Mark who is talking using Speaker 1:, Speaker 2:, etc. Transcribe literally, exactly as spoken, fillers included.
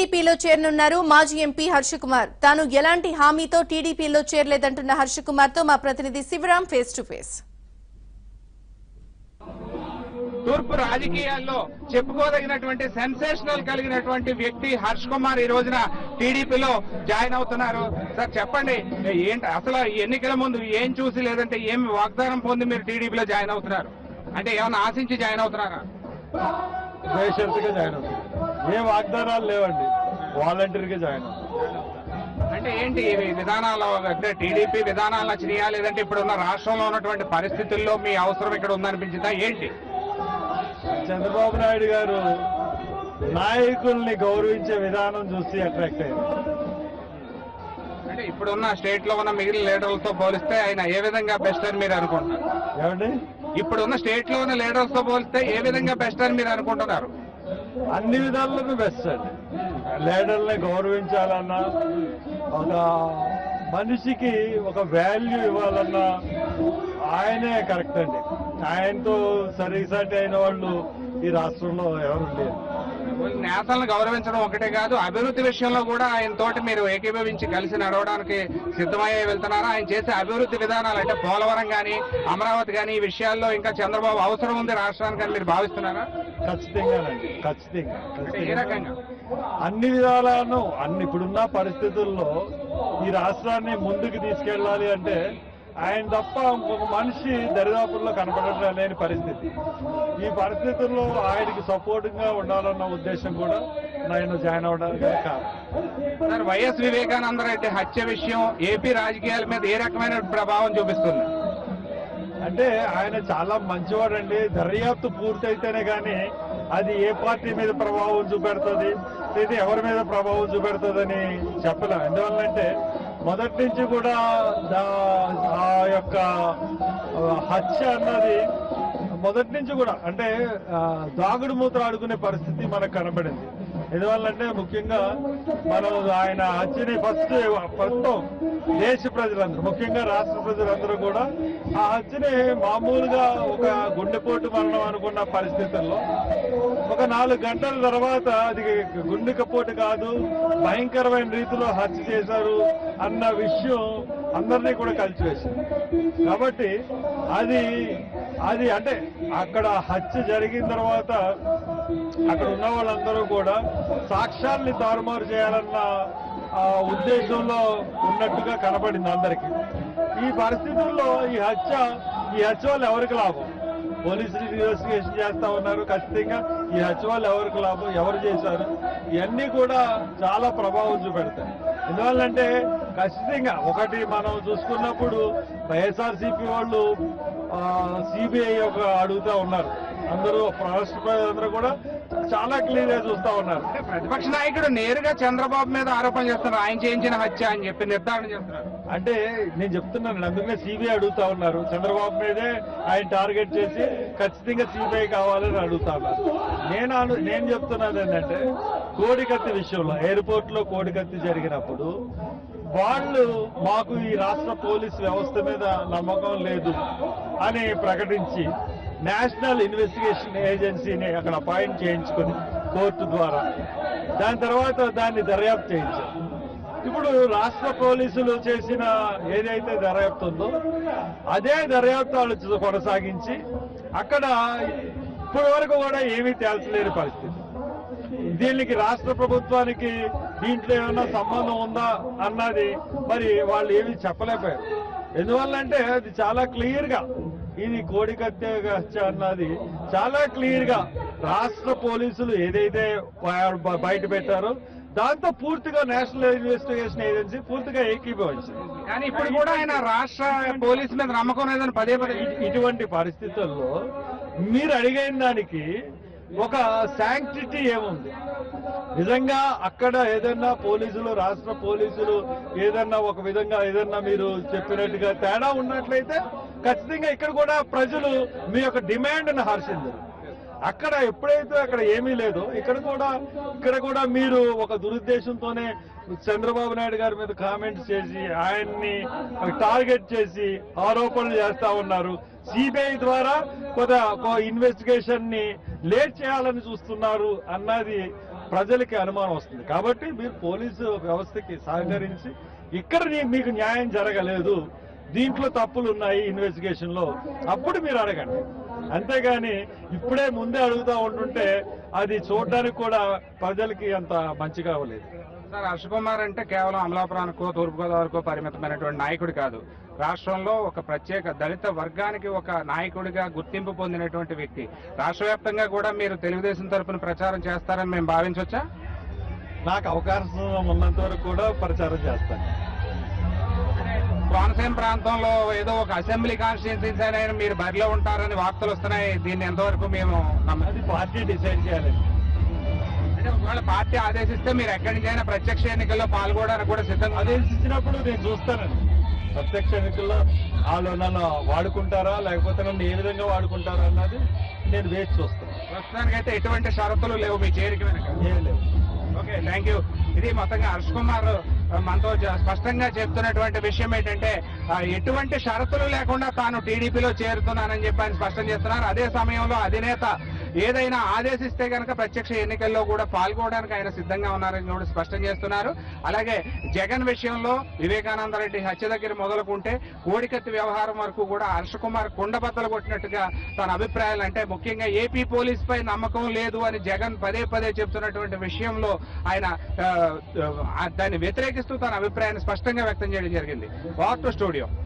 Speaker 1: టీడీపీలో చేరనున్నారు మాజీ ఎంపీ హర్ష కుమార్. తాను ఎలాంటి హామీతో టీడీపీలో చేరలేదంటున్న హర్ష కుమార్ తో మా ప్రతినిధి శివరాం ఫేస్ టు ఫేస్.
Speaker 2: తూర్పు రాజకీయాల్లో చెప్పుకోదగినటువంటి సెన్సేషనల్ కలిగినటువంటి వ్యక్తి హర్ష కుమార్ ఈ రోజున టీడీపీలో జాయిన్ అవుతున్నారు. సార్ చెప్పండి, ఏంటి అసలు ఎన్నికల ముందు ఏం చూసి లేదంటే ఏం వాగ్దానం పొంది మీరు టీడీపీలో జాయిన్ అవుతున్నారు? అంటే ఏమైనా ఆశించి జాయిన్ అవుతున్నారా?
Speaker 3: బేషరతుగా జాయిన్ అవుతున్నారు. ఏ వాగ్దానాలు లేవండి, వాలంటీర్గా జాయిన్ అవుతున్నారు.
Speaker 2: అంటే ఏంటి విధానాలు, అంటే టీడీపీ విధానాలు నచ్చినాయా లేదంటే ఇప్పుడున్న రాష్ట్రంలో ఉన్నటువంటి పరిస్థితుల్లో మీ అవసరం ఇక్కడ ఉందనిపించిందా ఏంటి?
Speaker 3: చంద్రబాబు నాయుడు గారు నాయకుల్ని గౌరవించే విధానం చూసి అట్రాక్ట్ అయ్యారు.
Speaker 2: అంటే ఇప్పుడున్న స్టేట్ లో ఉన్న మిగిలిన లీడర్లతో పోలిస్తే ఆయన ఏ విధంగా బెస్ట్ అని మీరు అనుకుంటున్నారు?
Speaker 3: ఏమండి,
Speaker 2: ఇప్పుడున్న స్టేట్ లో ఉన్న లీడర్స్ తో పోలిస్తే ఏ విధంగా బెస్ట్ అని మీరు అనుకుంటున్నారు?
Speaker 3: అన్ని విధాలుగా బెస్ట్ అండి. లీడర్ని గౌరవించాలన్నా, ఒక మనిషికి ఒక వాల్యూ ఇవ్వాలన్నా ఆయనే కరెక్ట్ అండి. ఆయనతో సరిసాటి అయిన వాళ్ళు ఈ రాష్ట్రంలో ఎవరు లేరు.
Speaker 2: నేతలను గౌరవించడం ఒకటే కాదు, అభివృద్ధి విషయంలో కూడా ఆయన తోటి మీరు ఏకీభవించి కలిసి నడవడానికి సిద్ధమయ్యే వెళ్తున్నారా? ఆయన చేసే అభివృద్ధి విధానాలు అంటే పోలవరం కానీ అమరావతి కానీ ఈ విషయాల్లో ఇంకా చంద్రబాబు అవసరం ఉంది రాష్ట్రానికి అని మీరు భావిస్తున్నారా?
Speaker 3: ఖచ్చితంగానండి, ఖచ్చితంగా.
Speaker 2: ఏ రకంగా?
Speaker 3: అన్ని విధాలను అన్ని ఇప్పుడున్న పరిస్థితుల్లో ఈ రాష్ట్రాన్ని ముందుకు తీసుకెళ్ళాలి అంటే ఆయన తప్ప ఇంకొక మనిషి దరిదాపుల్లో కనపడటం లేని పరిస్థితి. ఈ పరిస్థితుల్లో ఆయనకి సపోర్టింగ్గా ఉండాలన్న ఉద్దేశం కూడా నేను జాయిన్ అవడానికి కారణం.
Speaker 2: సార్, వైఎస్ వివేకానంద రెడ్డి హత్య విషయం ఏపీ రాజకీయాల మీద ఏ రకమైన ప్రభావం చూపిస్తుంది?
Speaker 3: అంటే ఆయన చాలా మంచివాడండి. దర్యాప్తు పూర్తయితేనే కానీ అది ఏ పార్టీ మీద ప్రభావం చూపెడుతుంది, లేదా ఎవరి మీద ప్రభావం చూపెడుతుందని చెప్పలేం. ఎందువల్లంటే మొదటి నుంచి కూడా ఆ యొక్క హత్య అన్నది మొదటి నుంచి కూడా అంటే దాగుడు మూతలు ఆడుకునే పరిస్థితి మనకు కనబడింది. ఎందువల్లంటే ముఖ్యంగా మనం ఆయన హత్యని ఫస్ట్ ప్రస్తుతం దేశ ప్రజలందరూ, ముఖ్యంగా రాష్ట్ర ప్రజలందరూ కూడా ఆ హత్యని మామూలుగా ఒక గుండెపోటు మరణం అనుకున్న పరిస్థితుల్లో ఒక నాలుగు గంటల తర్వాత అది గుండెకపోటు కాదు, భయంకరమైన రీతిలో హత్య చేశారు అన్న విషయం అందరినీ కూడా కలిసివేసింది. కాబట్టి అది అది అంటే అక్కడ హత్య జరిగిన తర్వాత అక్కడ ఉన్న వాళ్ళందరూ కూడా సాక్ష్యాల్ని తారుమారు చేయాలన్న ఉద్దేశంలో ఉన్నట్టుగా కనపడింది అందరికీ. ఈ పరిస్థితుల్లో ఈ హత్య ఈ హత్య వల్ల ఎవరికి లాభం? పోలీసులు ఇన్వెస్టిగేషన్ చేస్తా ఉన్నారు. ఖచ్చితంగా ఈ హత్య వల్ల ఎవరికి లాభం, ఎవరు చేశారు, ఇవన్నీ కూడా చాలా ప్రభావం చూపెడతాయి. ఎందువల్లంటే ఖచ్చితంగా ఒకటి మనం చూసుకున్నప్పుడు వైఎస్ఆర్సీపీ వాళ్ళు సిబిఐ ఒక అడుగుతా ఉన్నారు. అందరూ రాష్ట్ర ప్రజలందరూ కూడా చాలా క్లియర్ గా చూస్తా ఉన్నారు.
Speaker 2: ప్రతిపక్ష నాయకుడు నేరుగా చంద్రబాబు మీద ఆరోపణ చేస్తున్నారు, ఆయన చేయించిన హత్య అని చెప్పి నిర్ధారణ చేస్తున్నారు.
Speaker 3: అంటే నేను చెప్తున్నాను, అందుకనే సిబిఐ అడుగుతా ఉన్నారు. చంద్రబాబు మీదే ఆయన టార్గెట్ చేసి ఖచ్చితంగా సిబిఐ కావాలని అడుగుతా ఉన్నారు. నేను నేను చెప్తున్నాను ఏంటంటే కోడికత్తి విషయంలో ఎయిర్పోర్ట్ లో కోడికత్తి జరిగినప్పుడు వాళ్ళు మాకు ఈ రాష్ట్ర పోలీస్ వ్యవస్థ మీద నమ్మకం లేదు అని ప్రకటించి నేషనల్ ఇన్వెస్టిగేషన్ ఏజెన్సీని అక్కడ అపాయింట్ చేయించుకొని కోర్టు ద్వారా దాని తర్వాత దాన్ని దర్యాప్తు చేయించారు. ఇప్పుడు రాష్ట్ర పోలీసులు చేసిన ఏదైతే దర్యాప్తు ఉందో అదే దర్యాప్తు వాళ్ళు కొనసాగించి అక్కడ ఇప్పటి వరకు కూడా ఏమీ తేల్చలేని పరిస్థితి. దీనికి రాష్ట్ర ప్రభుత్వానికి దీంట్లో ఏమైనా సంబంధం ఉందా అన్నది మరి వాళ్ళు ఏమీ చెప్పలేకపోయారు. ఎందువల్లంటే అది చాలా క్లియర్ గా ఇది కోడికత్తి హత్య అన్నది చాలా క్లియర్ గా రాష్ట్ర పోలీసులు ఏదైతే బయట పెట్టారో దాంతో పూర్తిగా నేషనల్ ఇన్వెస్టిగేషన్ ఏజెన్సీ పూర్తిగా ఏకీభవించింది.
Speaker 2: కానీ ఇప్పుడు కూడా ఆయన రాష్ట్ర పోలీసు మీద నమ్మకం లేదని పదే పదే
Speaker 3: ఇటువంటి పరిస్థితుల్లో మీరు అడిగిన దానికి ఒక శాంక్టిటీ ఏముంది? నిజంగా అక్కడ ఏదన్నా పోలీసులు రాష్ట్ర పోలీసులు ఏదన్నా ఒక విధంగా ఏదన్నా మీరు చెప్పినట్టుగా తేడా ఉన్నట్లయితే ఖచ్చితంగా ఇక్కడ కూడా ప్రజలు మీ యొక్క డిమాండ్ను హర్షించరు. అక్కడ ఎప్పుడైతే అక్కడ ఏమీ లేదు, ఇక్కడ కూడా ఇక్కడ కూడా మీరు ఒక దురుద్దేశంతోనే చంద్రబాబు నాయుడు గారి మీద కామెంట్స్ చేసి ఆయన్ని టార్గెట్ చేసి ఆరోపణలు చేస్తా ఉన్నారు. సిబిఐ ద్వారా కొంత ఇన్వెస్టిగేషన్ ని లేట్ చేయాలని చూస్తున్నారు అన్నది ప్రజలకి అనుమానం వస్తుంది. కాబట్టి మీరు పోలీసు వ్యవస్థకి సహకరించి ఇక్కడ మీకు న్యాయం జరగలేదు, దీంట్లో తప్పులు ఉన్నాయి ఇన్వెస్టిగేషన్ లో, అప్పుడు మీరు అడగండి. అంతేగాని ఇప్పుడే ముందే అడుగుతా ఉంటుంటే అది చూడడానికి కూడా ప్రజలకి అంత మంచిగా అవ్వలేదు.
Speaker 2: సార్, హర్ష కుమార్ అంటే కేవలం అమలాపురానికో తూర్పుగోదావరికో పరిమితమైనటువంటి నాయకుడు కాదు. రాష్ట్రంలో ఒక ప్రత్యేక దళిత వర్గానికి ఒక నాయకుడిగా గుర్తింపు పొందినటువంటి వ్యక్తి. రాష్ట్ర వ్యాప్తంగా కూడా మీరు తెలుగుదేశం తరఫున ప్రచారం చేస్తారని మేము భావించవచ్చా?
Speaker 3: నాకు అవకాశం ఉన్నంత వరకు కూడా ప్రచారం చేస్తాను.
Speaker 2: కోనసీమ ప్రాంతంలో ఏదో ఒక అసెంబ్లీ కాన్స్టిట్యున్సీస్ అయినా మీరు బరిలో ఉంటారని వార్తలు వస్తున్నాయి. దీన్ని ఎంతవరకు మేము
Speaker 3: అది పార్టీ డిసైడ్ చేయాలి.
Speaker 2: అంటే ఒకవేళ పార్టీ ఆదేశిస్తే మీరు ఎక్కడి నుంచి అయినా ప్రత్యక్ష ఎన్నికల్లో పాల్గొనడానికి కూడా సిద్ధంగా
Speaker 3: ఆదేశించినప్పుడు నేను చూస్తానండి. ప్రత్యక్ష ఎన్నికల్లో వాళ్ళు నన్ను వాడుకుంటారా లేకపోతే నన్ను ఏ విధంగా వాడుకుంటారా అన్నది నేను వేచి చూస్తాను.
Speaker 2: ప్రస్తుతానికైతే ఎటువంటి షరతులు లేవు మీ చేరిక వెనక?
Speaker 3: ఏం లేవు.
Speaker 2: Okay, thank you. ఇది మొత్తంగా హర్ష కుమార్ మనతో స్పష్టంగా చెప్తున్నటువంటి విషయం ఏంటంటే ఎటువంటి షరతులు లేకుండా తాను టీడీపీలో చేరుతున్నానని చెప్పి ఆయన స్పష్టం చేస్తున్నారు. అదే సమయంలో అధినేత ఏదైనా ఆదేశిస్తే కనుక ప్రత్యక్ష ఎన్నికల్లో కూడా పాల్గొనడానికి ఆయన సిద్ధంగా ఉన్నారని కూడా స్పష్టం చేస్తున్నారు. అలాగే జగన్ విషయంలో వివేకానంద రెడ్డి హత్య దగ్గర మొదలుకుంటే కోడికత్తి వ్యవహారం వరకు కూడా హర్ష కుమార్ కుండబద్దలు కొట్టినట్టుగా తన అభిప్రాయాలు, అంటే ముఖ్యంగా ఏపీ పోలీస్ పై నమ్మకం లేదు అని జగన్ పదే పదే చెప్తున్నటువంటి విషయంలో ఆయన దాన్ని వ్యతిరేకిస్తూ తన అభిప్రాయాన్ని స్పష్టంగా వ్యక్తం చేయడం జరిగింది. వార్త స్టూడియో.